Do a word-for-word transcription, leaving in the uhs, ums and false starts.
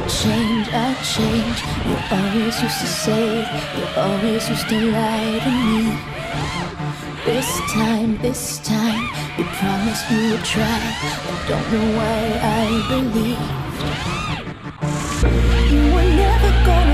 change, I change. You always used to say, you always used to lie to me. This time, this time, you promised you would try. I don't know why I believed. You were never gonna